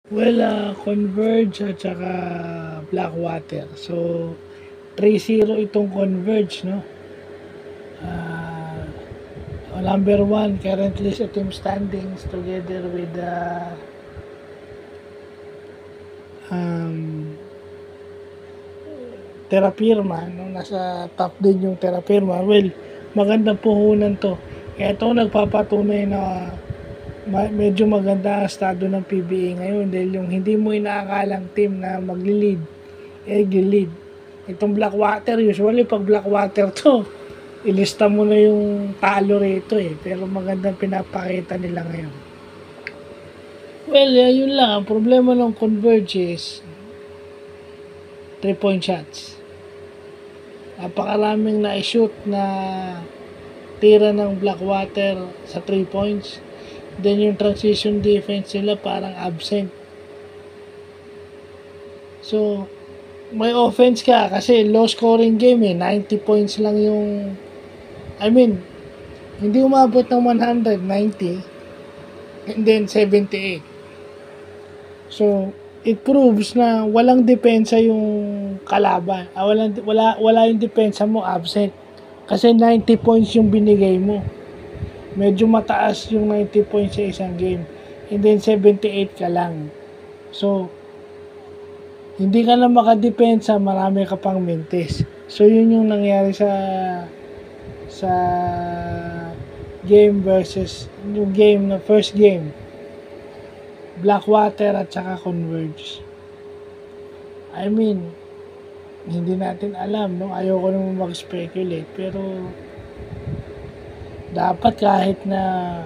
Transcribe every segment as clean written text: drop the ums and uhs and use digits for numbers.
Well, Converge at saka Blackwater. So, 3-0 itong Converge, no? Number 1 currently sa team standings together with um, Terra Firma, no? Nasa top din yung Terra Firma. Well, magandang puhunan to. Kaya ito nagpapatunay na medyo maganda ang estado ng PBA ngayon dahil yung hindi mo inaakalang team na magli-lead, lead. Itong Blackwater, usually pag Blackwater to, ilista mo na yung talo rito pero magandang pinapakita nila ngayon. Well, yun lang. Ang problema ng Converge is 3-point shots. Napakaraming na-shoot na tira ng Blackwater sa 3 points. Then yung transition defense nila parang absent. So, may offense ka kasi low scoring game 90 points lang yung hindi umabot ng 190 and then 78. So, it proves na walang depensa yung kalaban. Wala yung depensa mo, absent. Kasi 90 points yung binigay mo. Medyo mataas yung 90 points sa isang game. And then 78 ka lang. So, hindi ka na makadepensa, marami ka pang mintis. So, yun yung nangyari sa game versus yung game na first game. Blackwater at saka Converge. Hindi natin alam, no? Ayoko naman mag-speculate, pero dapat kahit na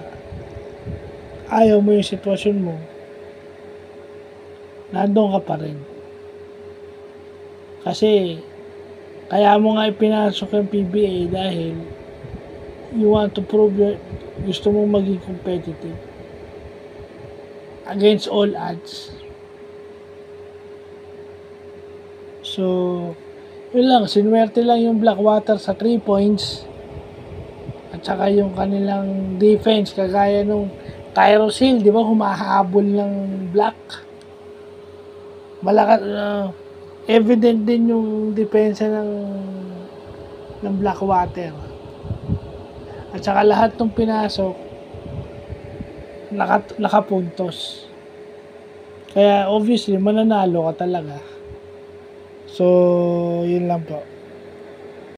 ayaw mo yung sitwasyon mo, nandun ka pa rin. Kasi, kaya mo nga ipinasok yung PBA dahil you want to prove gusto mong maging competitive against all odds. So, yun lang, sinuwerte lang yung Blackwater sa 3 points at saka yung kanilang defense kagaya nung Tyros Hill, di ba, humahabol ng Black. Malakas, evident din yung depensa ng Blackwater. At saka lahat ng pinasok nakapuntos. Kaya obviously mananalo ka talaga. So, yun lang po.